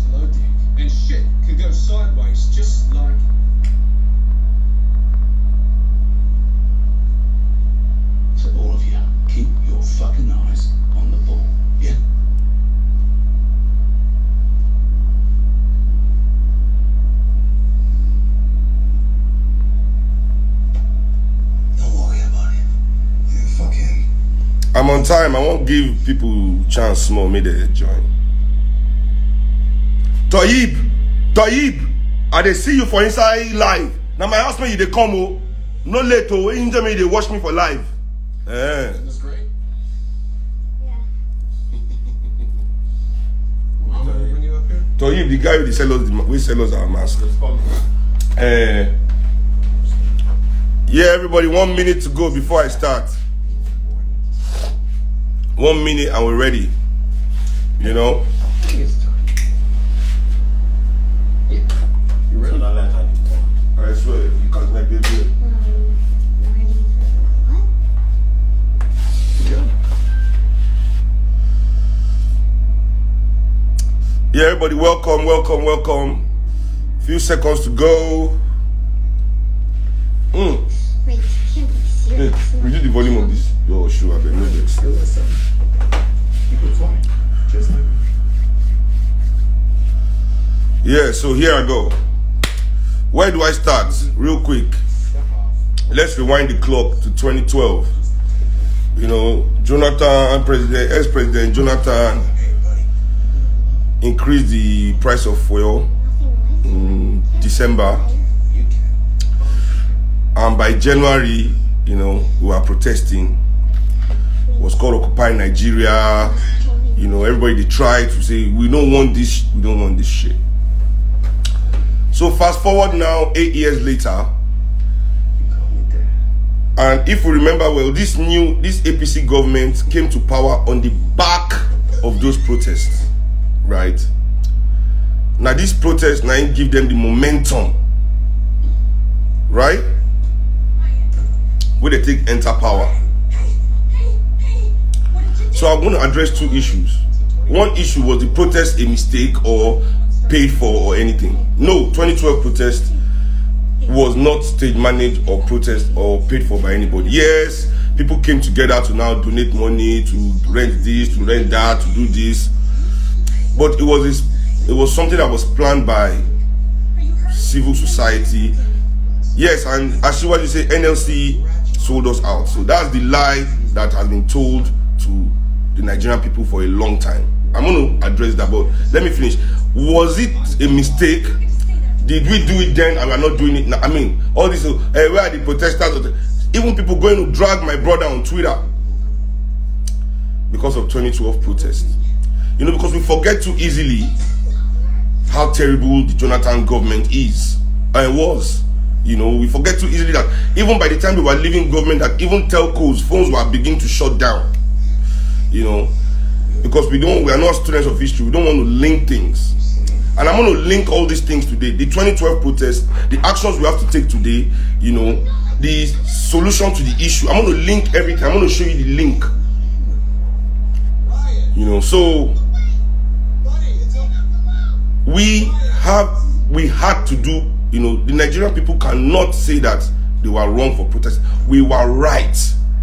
exploding, and shit could go sideways just like. So all of you, keep your fucking eyes on the ball, yeah? Don't worry about it. Yeah, fuck him. I'm on time. I won't give people chance small. May they join. Toyib, I they see you for inside live. Now my husband, you they come oh, no late oh. In me they watch me for live. That's great. Yeah. I'll bring you up here. Toyib, the guy who sell us our mask. Yeah, everybody, 1 minute to go before I start. 1 minute and we're ready. You know? You ready? I swear, you can't make it good. What? Yeah, everybody, welcome. Few seconds to go. Wait, you can't be Hey, serious. reduce the volume of this. Yo, sure, I bet no vex. Listen, keep it quiet, just like Yeah, so here I go. Where do I start? Real quick. Let's rewind the clock to 2012. You know, ex-president Jonathan increased the price of fuel in December. And by January, you know, we were protesting. It was called Occupy Nigeria. You know, everybody they tried to say, we don't want this shit. So fast forward now, 8 years later, and if we remember well, this APC government came to power on the back of those protests, right? Now these protests now give them the momentum, right? Where they take enter power. So I'm going to address two issues. One issue was the protest a mistake or paid for or anything. No, 2012 protest was not stage managed or protest or paid for by anybody. Yes, people came together to now donate money to rent this, to rent that, to do this. But it was something that was planned by civil society. Yes, and as you say, NLC sold us out. So that's the lie that has been told to the Nigerian people for a long time. I'm going to address that, but let me finish. Was it a mistake? Did we do it then and we're not doing it now? I mean, all this, where are the protesters? Even people going to drag my brother on Twitter because of 2012 protests. You know, because we forget too easily how terrible the Jonathan government is. And it was. You know, we forget too easily that even by the time we were leaving government, that even telcos, phones were beginning to shut down. You know, because we are not students of history. We don't want to link things. And I'm going to link all these things today. The 2012 protests, the actions we have to take today, you know, the solution to the issue. I'm going to link everything. I'm going to show you the link. You know, so we had to do, you know, the Nigerian people cannot say that they were wrong for protest. We were right.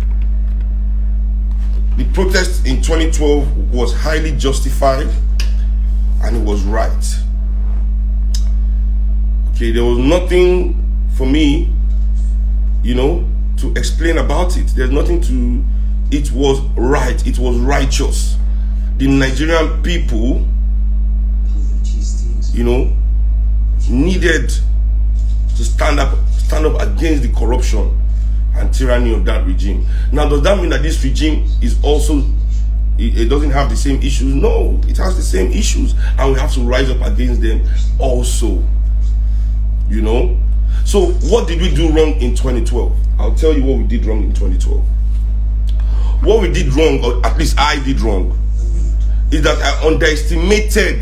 The protest in 2012 was highly justified and it was right. Okay, there was nothing for me, you know, to explain about it. There's nothing to, it was right, it was righteous. The Nigerian people, you know, needed to stand up against the corruption and tyranny of that regime. Now, does that mean that this regime is also, it doesn't have the same issues? No, it has the same issues, and we have to rise up against them also. You know? So, what did we do wrong in 2012? I'll tell you what we did wrong in 2012. What we did wrong, or at least I did wrong, is that I underestimated,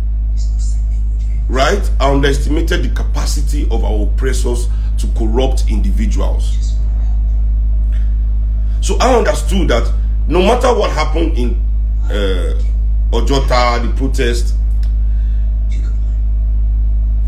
right? I underestimated the capacity of our oppressors to corrupt individuals. So I understood that no matter what happened in Ojota, the protest,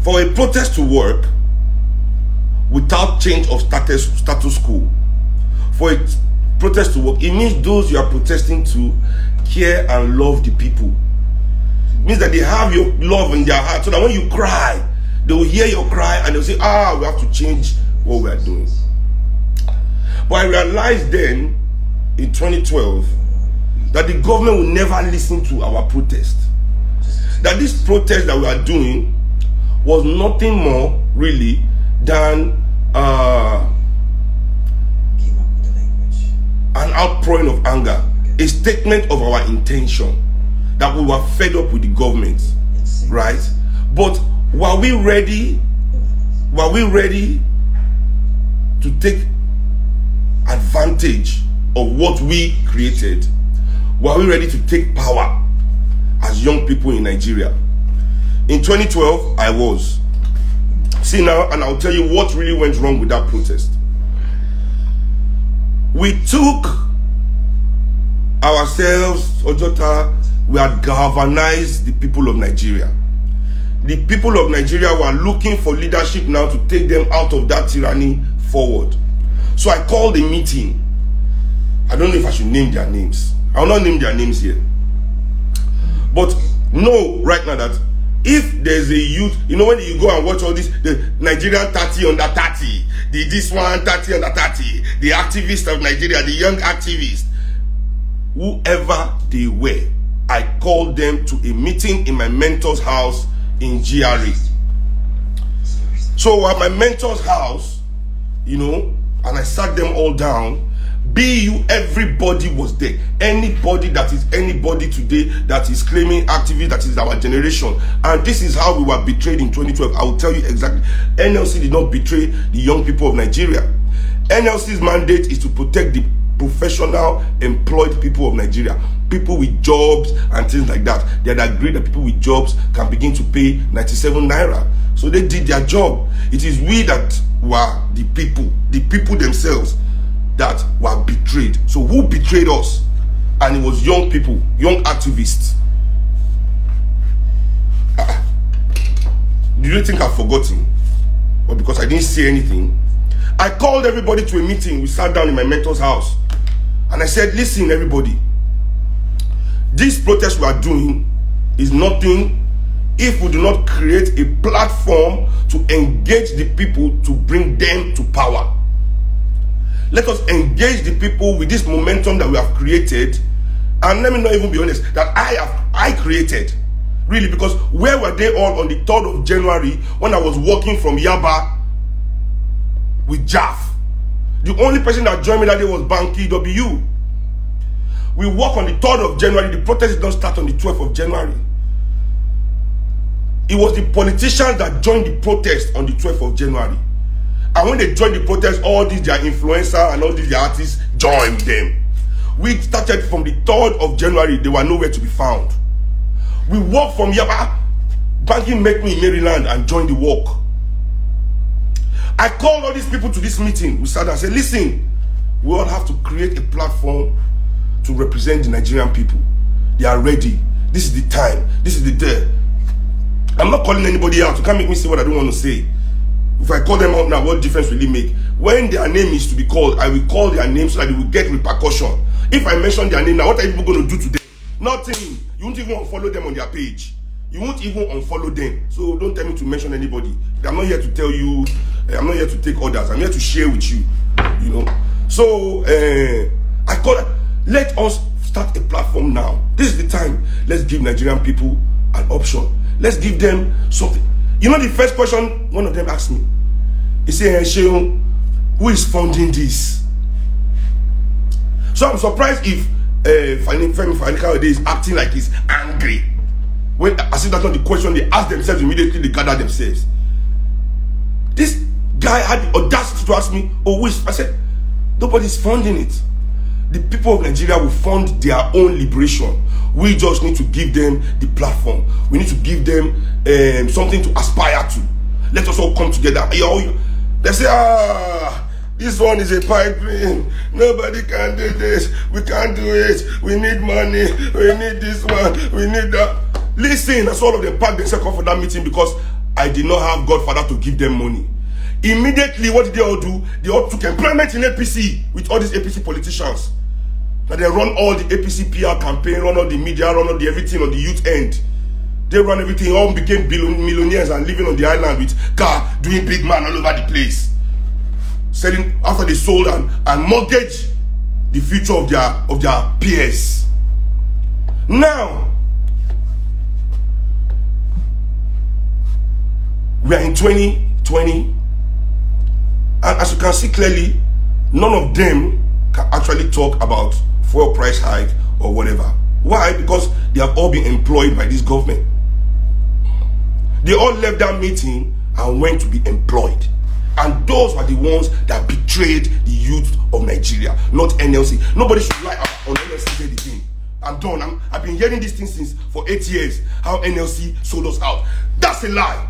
For a protest to work without change of status quo, for a protest to work, it means those you are protesting to care and love the people. It means that they have your love in their heart, so that when you cry, they will hear your cry and they'll say, ah, we have to change what we are doing. But I realized then, in 2012, that the government will never listen to our protest. That this protest that we are doing was nothing more, really, than an outpouring of anger, a statement of our intention, that we were fed up with the government, right? But were we ready to take advantage of what we created? Were we ready to take power as young people in Nigeria? In 2012, I was. See now, and I'll tell you what really went wrong with that protest. We took ourselves, Ojota, we had galvanized the people of Nigeria. The people of Nigeria were looking for leadership now to take them out of that tyranny forward. So I called a meeting. I don't know if I should name their names. I will not name their names here. But know right now that if there's a youth, you know, when you go and watch all this, the Nigerian 30 under 30, this one 30 under 30, the activists of Nigeria, the young activists, whoever they were, I called them to a meeting in my mentor's house in GRA. So at my mentor's house, you know, and I sat them all down, everybody was there. Anybody that is anybody today that is claiming activist, that is our generation. And this is how we were betrayed in 2012. I will tell you exactly. NLC did not betray the young people of Nigeria. NLC's mandate is to protect the professional, employed people of Nigeria. People with jobs and things like that. They had agreed that people with jobs can begin to pay 97 naira. So they did their job. It is we that were the people themselves that were betrayed. So who betrayed us? And it was young people, young activists. Do you think I've forgotten? Or because I didn't say anything? I called everybody to a meeting. We sat down in my mentor's house. And I said, listen, everybody. This protest we are doing is nothing if we do not create a platform to engage the people to bring them to power. Let us engage the people with this momentum that we have created. And let me not even be honest, that I created. Really, because where were they all on the 3rd of January when I was walking from Yaba with Jaff? The only person that joined me that day was Banky W. We walk on the 3rd of January. The protest did not start on the 12th of January. It was the politicians that joined the protest on the 12th of January. And when they joined the protest, all these their influencers and all these their artists joined them. We started from the 3rd of January. They were nowhere to be found. We walked from Yaba. Banky met me in Maryland and joined the walk. I called all these people to this meeting. We sat and said, listen, we all have to create a platform to represent the Nigerian people. They are ready. This is the time. This is the day. I'm not calling anybody out. You can't make me say what I don't want to say. If I call them out now, what difference will it make? When their name is to be called, I will call their name so that they will get repercussion. If I mention their name now, what are people going to do today? Nothing. You won't even unfollow them on their page. You won't even unfollow them. So don't tell me to mention anybody. I'm not here to tell you. I'm not here to take orders. I'm here to share with you. You know. So I call it. Let us start a platform now. This is the time. Let's give Nigerian people an option. Let's give them something. You know the first question one of them asked me? He said, hey, Sheon, who is funding this? So I'm surprised if Femi Fani-Kayode is acting like he's angry. When I see that's not the question, they ask themselves immediately, they gather themselves. This guy had the audacity to ask me, oh, who is? I said, nobody's funding it. The people of Nigeria will fund their own liberation. We just need to give them the platform. We need to give them something to aspire to. Let us all come together. They say, this one is a pipe dream. Nobody can do this. We can't do it. We need money. We need this one. We need that. Listen, that's all of them packed themselves for that meeting because I did not have Godfather to give them money. Immediately, what did they all do? They all took employment in APC with all these APC politicians. Now they run all the APC PR campaign, run all the media, run all the everything on the youth end. They run everything, all became millionaires and living on the island with car, doing big man all over the place. Selling after they sold and mortgaged the future of their peers. Now, we are in 2020, and as you can see clearly, none of them can actually talk about fuel price hike or whatever. Why? Because they have all been employed by this government. They all left that meeting and went to be employed. And those were the ones that betrayed the youth of Nigeria, not NLC. Nobody should lie on NLC again. I'm done. I've been hearing these things since for 8 years, how NLC sold us out. That's a lie.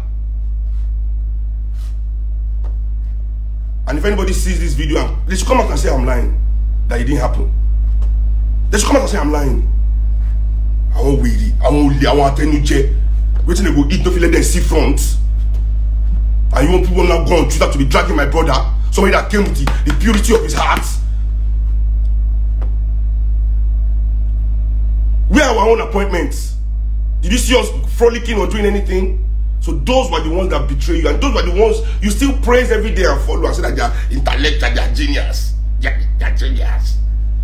And if anybody sees this video, they should come out and say I'm lying, that it didn't happen. They should come out and say I'm lying. I won't weary, I won't lie, I won't tell you, waiting to go eat, don't let them see front. And you want people now go on Twitter to be dragging my brother, somebody that came with the purity of his heart. Where are our own appointments? Did you see us frolicking or doing anything? So those were the ones that betray you, and those were the ones you still praise every day and follow and say that they are intellectual, they are genius. They are genius.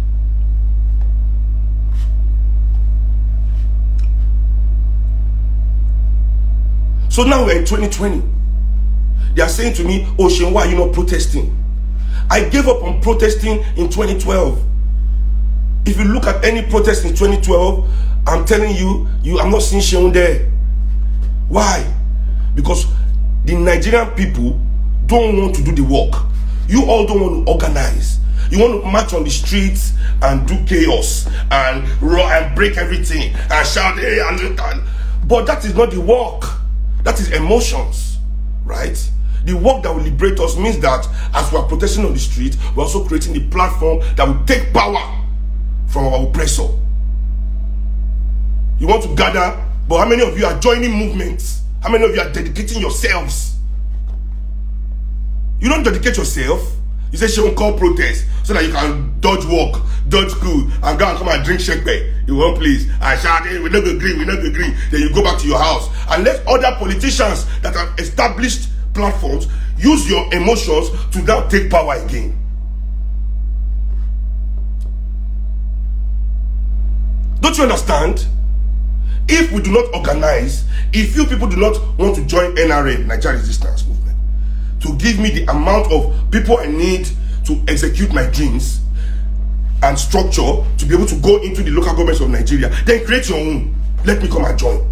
So now we're in 2020. They are saying to me, oh Shane, why are you not protesting? I gave up on protesting in 2012. If you look at any protest in 2012, I'm telling you, I'm not seeing Shane there. Why? Because the Nigerian people don't want to do the work. You all don't want to organize. You want to march on the streets and do chaos and roar and break everything and shout, hey, and but that is not the work. That is emotions, right? The work that will liberate us means that as we are protesting on the street, we're also creating the platform that will take power from our oppressor. You want to gather, but how many of you are joining movements? How many of you are dedicating yourselves? You don't dedicate yourself. You say she won't call protest so that you can dodge work, dodge school, and go and come and drink shake in one place and shout, hey, we not agree, we not agree. Then you go back to your house and let other politicians that have established platforms use your emotions to now take power again. Don't you understand? If we do not organize, if you people do not want to join NRM, Nigeria Resistance Movement, to give me the amount of people I need to execute my dreams and structure to be able to go into the local governments of Nigeria, then create your own. Let me come and join.